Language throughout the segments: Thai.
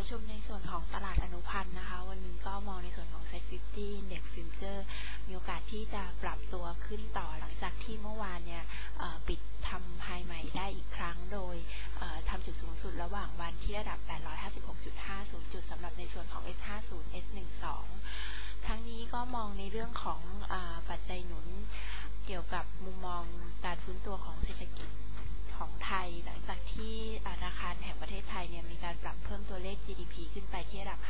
ประชุมในส่วนของตลาดอนุพันธ์นะคะวันนี้ก็มองในส่วนของ Set 50 Index Future มีโอกาสที่จะปรับตัวขึ้นต่อหลังจากที่เมื่อวานเนี่ยปิดทำไฮใหม่ได้อีกครั้งโดยทำจุดสูงสุดระหว่างวันที่ระดับ 856.50 จุดสำหรับในส่วนของ S50 S12 ทั้งนี้ก็มองในเรื่องของปัจจัยหนุนเกี่ยวกับมุมมองการฟื้นตัวของเศรษฐกิจของไทยหลังจากที่ธนาคารแห่งประเทศไทยเนี่ยมีการปรับเพิ่มตัวเลข GDP ขึ้นไปที่ระดับ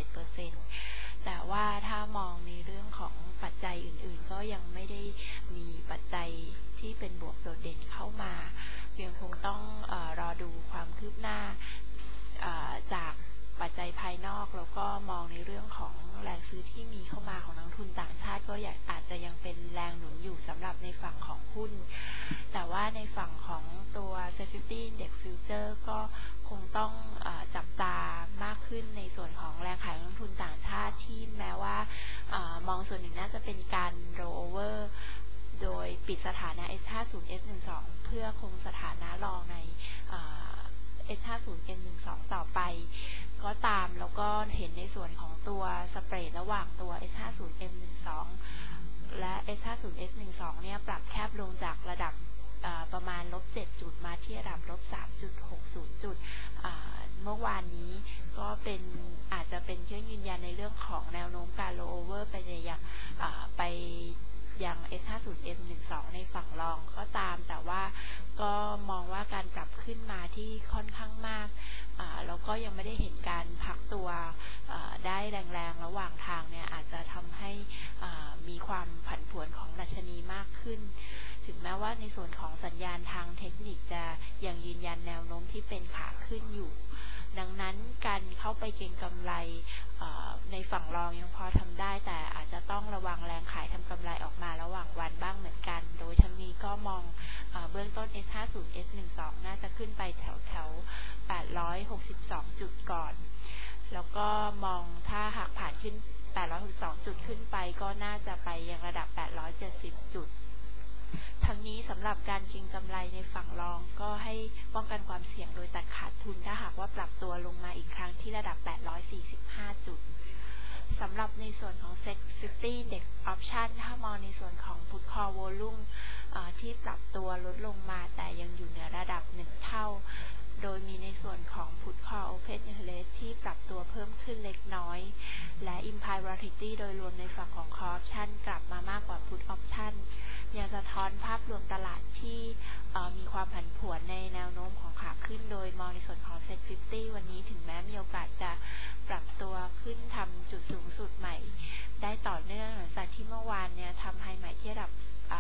5.7% แต่ว่าถ้ามองในเรื่องของปัจจัยอื่นๆก็ยังไม่ได้มีปัจจัยที่เป็นบวกโดดเด่นเข้ามายังคงต้องรอดูความคืบหน้าจากปัจจัยภายนอกแล้วก็มองในเรื่องของแรงซื้อที่มีเข้ามาของนักทุนต่างชาติก็อาจจะยังเป็นแรงหนุนอยู่สำหรับในฝั่งของหุ้นแต่ว่าในฝั่งของตัว Set 50 Index Future ก็คงต้องจับตามากขึ้นในส่วนของแรงขายของนักทุนต่างชาติที่แม้ว่ามองส่วนหนึ่งน่าจะเป็นการ roll over โดยปิดสถานะ S50 S12 เพื่อคงสถานะรองในS50 M12 ต่อไปก็ตามแล้วก็เห็นในส่วนของตัวสเปรดระหว่างตัว S50 M12 และ S50 S12 เนี่ยปรับแคบลงจากระดับประมาณ-7 จุดมาที่ระดับ-3.60 จุดเมื่อวานนี้ก็เป็นอาจจะเป็นเครื่องยืนยันในเรื่องของแนวโน้มการ roll over ไปยัง S50 M12 ในฝั่งรองก็ตามแต่ว่าก็มองว่าการปรับขึ้นมาที่ค่อนข้างมากแล้วก็ยังไม่ได้เห็นการพักตัวได้แรงๆระหว่างทางเนี่ยอาจจะทำให้มีความผันผวนของดัชนีมากขึ้นถึงแม้ว่าในส่วนของสัญญาณทางเทคนิคจะยังยืนยันแนวโน้มที่เป็นขาขึ้นอยู่ดังนั้นการเข้าไปเก็งกำไรในฝั่งรองยังพอทำได้แต่อาจจะต้องระวังแรงขายทำกำไรออกมาระหว่างวันบ้างเหมือนกันโดยทั้งนี้ก็มองเบื้องต้น S50 S12 น่าจะขึ้นไปแถว862 จุดก่อนแล้วก็มองถ้าหากผ่านขึ้น862 จุดขึ้นไปก็น่าจะไปยังระดับ870 จุดทั้งนี้สำหรับการเก็งกำไรในฝั่งรองก็ให้ป้องกันความเสี่ยงโดยตัดขาดทุนถ้าหากว่าปรับตัวลงมาอีกครั้งที่ระดับ845 จุดสำหรับในส่วนของ Set 50 Index Option ถ้ามองในส่วนของ Put Call Volume ที่ปรับตัวลดลงมาแต่ยังอยู่เหนือระดับ1เท่าโดยมีในส่วนของ Put Call Open Interest ที่ปรับตัวเพิ่มขึ้นเล็กน้อยและ Implied Volatility โดยรวมในฝั่งของ Call Option กลับมามากกว่า Put Option ยังสะท้อนภาพรวมตลาดที่มีความผันผวนในแนวโน้มของขาขึ้นโดยมองในส่วนของ Set 50 วันนี้ถึงแม้มีโอกาสจะปรับตัวขึ้นทำจุดสูงสุดใหม่ได้ต่อเนื่องหลังจากที่เมื่อวานเนี่ยทำไฮใหม่ที่ระดับ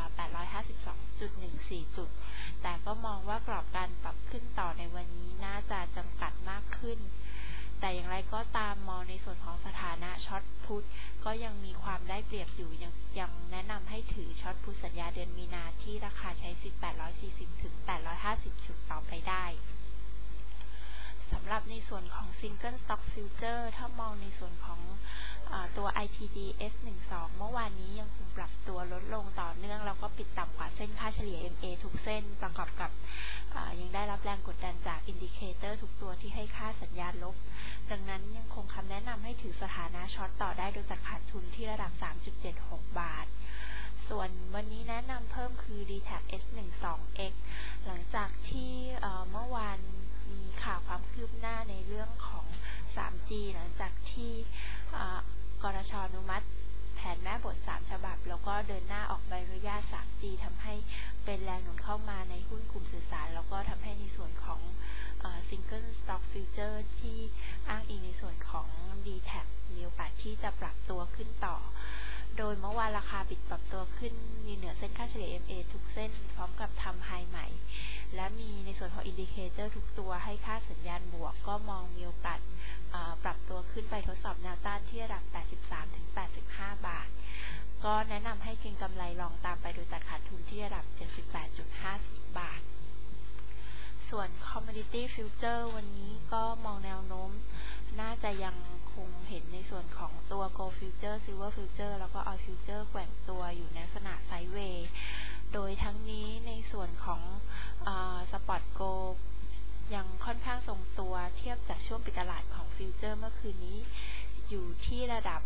852.14 จุดแต่ก็มองว่ากรอบการปรับขึ้นต่อในวันนี้น่าจะจำกัดมากขึ้นแต่อย่างไรก็ตามมองในส่วนของสถานะช็อตพุทก็ยังมีความได้เปรียบอยู่ยังแนะนำให้ถือช็อตพุทสัญญาเดือนมีนาที่ราคาใช้สิทธิ์840 ถึง 850 จุดต่อไปได้สำหรับในส่วนของ Single Stock Future ถ้ามองในส่วนของตัว ITD S12 เมื่อวานนี้ยังคงปรับตัวลดลงต่อเนื่องแล้วก็ปิดต่ำกว่าเส้นค่าเฉลี่ย MA ทุกเส้นประกอบกับยังได้รับแรงกดดันจากอินดิเคเตอร์ทุกตัวที่ให้ค่าสัญญาณลบดังนั้นยังคงคำแนะนำให้ถือสถานะช็อตต่อได้โดยตัดขาดทุนที่ระดับ 3.76 บาทส่วนวันนี้แนะนำเพิ่มคือ DTAC S12X หลังจากที่เมื่อวานมีข่าวความคืบหน้าในเรื่องของ 3G หลังจากที่กรช.อนุมัติแผนแม่บท3ฉบับแล้วก็เดินหน้าออกใบอนุญาต 3G ทำให้เป็นแรงหนุนเข้ามาในหุ้นกลุ่มสื่อสารแล้วก็ทำให้ในส่วนของSingle Stock Future ที่อ้างอิงในส่วนของ DTAC มีโอกาสที่จะปรับตัวขึ้นต่อโดยเมื่อวานราคาปิดปรับตัวขึ้นมีเหนือเส้นค่าเฉลี่ย MA ทุกเส้นพร้อมกับทำไฮใหม่และมีในส่วนของอินดิเคเตอร์ทุกตัวให้ค่าสัญญาณบวกก็มองมีโอกาสปรับตัวขึ้นไปทดสอบแนวต้านที่ระดับ 83-85 บาทก็แนะนำให้เก็งกำไรลองตามไปโดยตัดขาดทุนที่ระดับ 78.50 บาทส่วน Commodity Future วันนี้ก็มองแนวโน้มน่าจะยังคงเห็นในส่วนของตัว Gold Future Silver Future แล้วก็ Oil Future แกว่งตัวอยู่ในลักษณะไซด์เวย์โดยทั้งนี้ในส่วนของSpot Gold ยังค่อนข้างทรงตัวเทียบจากช่วงปิดตลาดของฟิวเจอร์เมื่อคืนนี้อยู่ที่ระดับ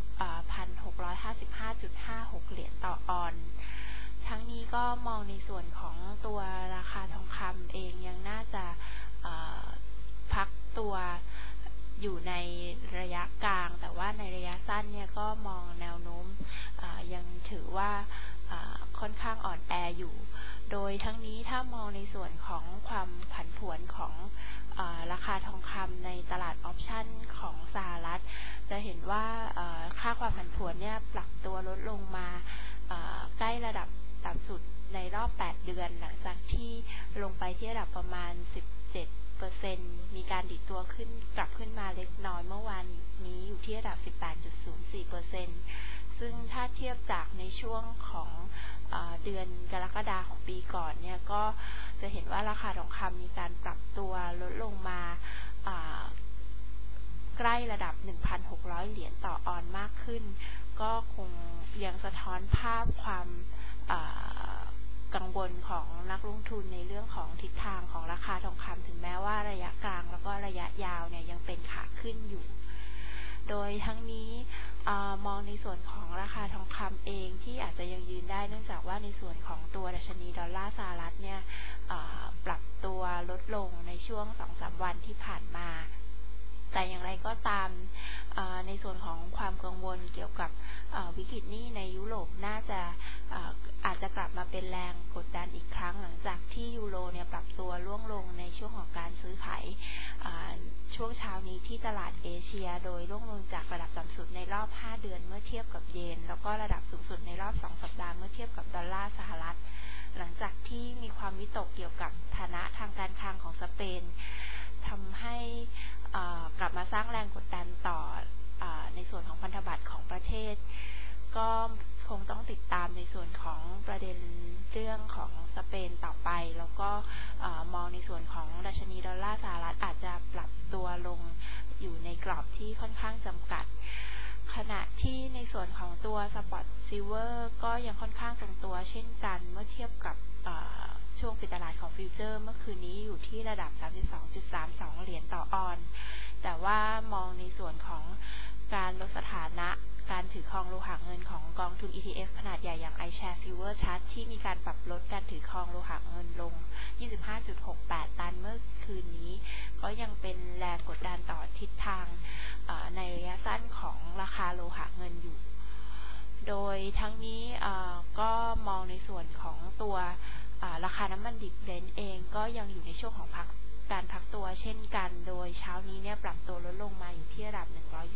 1,655.56 เหรียญต่อออนซ์ทั้งนี้ก็มองในส่วนของตัวราคาทองคำเองยังน่าจะพักตัวอยู่ในระยะกลางแต่ว่าในระยะสั้นเนี่ยก็มองแนวโน้มยังถือว่าค่อนข้างอ่อนแออยู่โดยทั้งนี้ถ้ามองในส่วนของความผันผวนของราคาทองคำในตลาดออปชั่นของสหรัฐจะเห็นว่าค่าความผันผวนเนี่ยปรับตัวลดลงมาใกล้ระดับต่ำสุดในรอบ8เดือนหลังจากที่ลงไปที่ระดับประมาณ17%มีการดิดตัวขึ้นกลับขึ้นมาเล็กน้อยเมื่อวานนี้อยู่ที่ระดับ 18.04%ซึ่งถ้าเทียบจากในช่วงของเดือนกรกฎาคมของปีก่อนเนี่ยก็จะเห็นว่าราคาทองคำมีการปรับตัวลดลงมาใกล้ระดับ 1,600 เหรียญต่อออนซ์มากขึ้นก็คงยังสะท้อนภาพความกังวลของนักลงทุนในเรื่องของทิศทางของราคาทองคำถึงแม้ว่าระยะกลางแล้วก็ระยะยาวเนี่ยยังเป็นขาขึ้นอยู่โดยทั้งนี้มองในส่วนของราคาทองคำเองที่อาจจะยังยืนได้เนื่องจากว่าในส่วนของตัวดัชนีดอลลาร์สหรัฐเนี่ยปรับตัวลดลงในช่วง 2-3 วันที่ผ่านมาแต่อย่างไรก็ตามในส่วนของความกังวลเกี่ยวกับวิกฤตหนี้ในยุโรปน่าจะอาจจะกลับมาเป็นแรงกดดันอีกครั้งหลังจากที่ยูโรเนี่ยปรับตัวร่วงลงในช่วงของการซื้อขายช่วงเช้านี้ที่ตลาดเอเชียโดยร่วงลงจากระดับต่ำสุดในรอบ5เดือนเมื่อเทียบกับเยนแล้วก็ระดับสูงสุดในรอบ2สัปดาห์เมื่อเทียบกับดอลลาร์สหรัฐหลังจากที่มีความวิตกเกี่ยวกับฐานะทางการคลังของสเปนทำให้กลับมาสร้างแรงกดดันต่อในส่วนของพันธบัตรของประเทศก็คงต้องติดตามในส่วนของประเด็นเรื่องของสเปนต่อไปแล้วก็มองในส่วนของดัชนีดอลลาร์สหรัฐอาจจะปรับตัวลงอยู่ในกรอบที่ค่อนข้างจำกัดขณะที่ในส่วนของตัวสปอตซิลเวอร์ก็ยังค่อนข้างทรงตัวเช่นกันเมื่อเทียบกับช่วงปิดตลาดของฟิวเจอร์เมื่อคืนนี้อยู่ที่ระดับ 32.32 เหรียญต่อออนซ์แต่ว่ามองในส่วนของการลดสถานะการถือครองโลหะเงินของกองทุน ETF ขนาดใหญ่อย่าง iShares Silver Trust ที่มีการปรับลดการถือครองโลหะเงินลง 25.68 ตันเมื่อคืนนี้ก็ยังเป็นแรงกดดันต่อทิศทางในระยะสั้นของราคาโลหะเงินอยู่โดยทั้งนี้ก็มองในส่วนของตัวราคาน้ำมันดิบเบรนท์เองก็ยังอยู่ในช่วงของการพักตัวเช่นกันโดยเช้านี้เนี่ยปรับตัวลดลงมาอยู่ที่ระดับ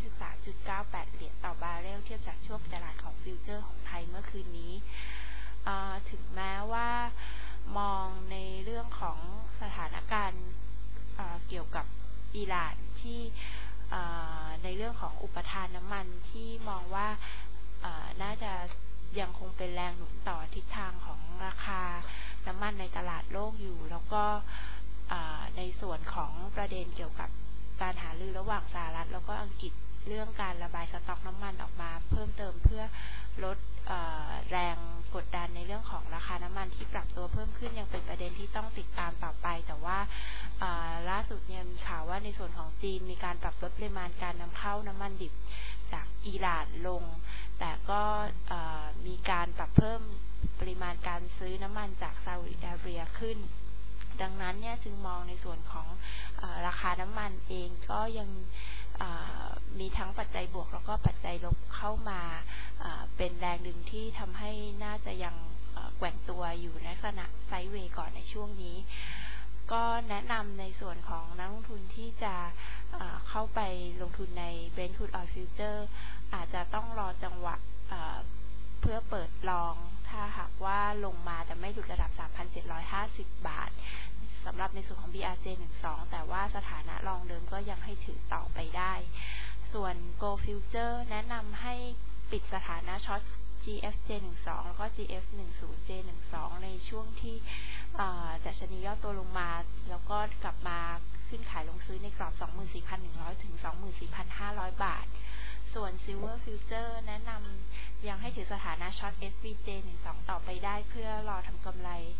123.98 เหรียญต่อบาร์เรลเทียบจากช่วงตลาดของฟิวเจอร์ของไทยเมื่อคืนนี้ถึงแม้ว่ามองในเรื่องของสถานการณ์เกี่ยวกับอิหร่านที่ในเรื่องของอุปทานน้ำมันที่มองว่าน่าจะยังคงเป็นแรงหนุนต่อทิศทางของราคาน้ำมันในตลาดโลกอยู่แล้วก็ในส่วนของประเด็นเกี่ยวกับการหารือระหว่างสหรัฐแล้วก็อังกฤษเรื่องการระบายสต็อกน้ำมันออกมาเพิ่มเติมเพื่อลดแรงกดดันในเรื่องของราคาน้ำมันที่ปรับตัวเพิ่มขึ้นยังเป็นประเด็นที่ต้องติดตามต่อไปแต่ว่าล่าสุดเนี่ยมีข่าวว่าในส่วนของจีนมีการปรับลดปริมาณการนำเข้าน้ำมันดิบจากอิหร่านลงแต่ก็มีการปรับเพิ่มปริมาณการซื้อน้ำมันจากซาอุดิอาระเบียขึ้นดังนั้นเนี่ยจึงมองในส่วนของราคาน้ำมันเองก็ยังมีทั้งปัจจัยบวกแล้วก็ปัจจัยลบเข้ามาเป็นแรงดึงที่ทำให้น่าจะยังแกว่งตัวอยู่ในลักษณะไซด์เวย์ก่อนในช่วงนี้ก็แนะนำในส่วนของนักลงทุนที่จะเข้าไปลงทุนใน Brent Crude Oil Future อาจจะต้องรอจังหวะเพื่อเปิดลองถ้าหากว่าลงมาจะไม่หลุดระดับ 3,750 บาทสำหรับในส่วนของ BRJ12 แต่ว่าสถานะรองเดิมก็ยังให้ถือต่อไปได้ส่วน Gold Future แนะนำให้ปิดสถานะช็อต GFJ12 แล้วก็ GF10J12 ในช่วงที่ดัชนีย่อตัวลงมาแล้วก็กลับมาขึ้นขายลงซื้อในกรอบ 24,100 ถึง 24,500 บาทส่วน Silver Future แนะนำยังให้ถือสถานะช็อต SBJ12 ต่อไปได้เพื่อรอทำกำไร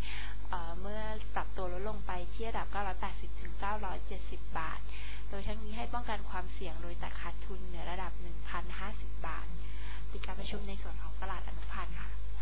เมื่อปรับตัวลดลงไปที่ระดับ980 ถึง 970 บาทโดยทั้งนี้ให้ป้องกันความเสี่ยงโดยตัดขาดทุนเหนือระดับ 1,050 บาทติดการประชุมในส่วนของตลาดอนุพันธ์ค่ะ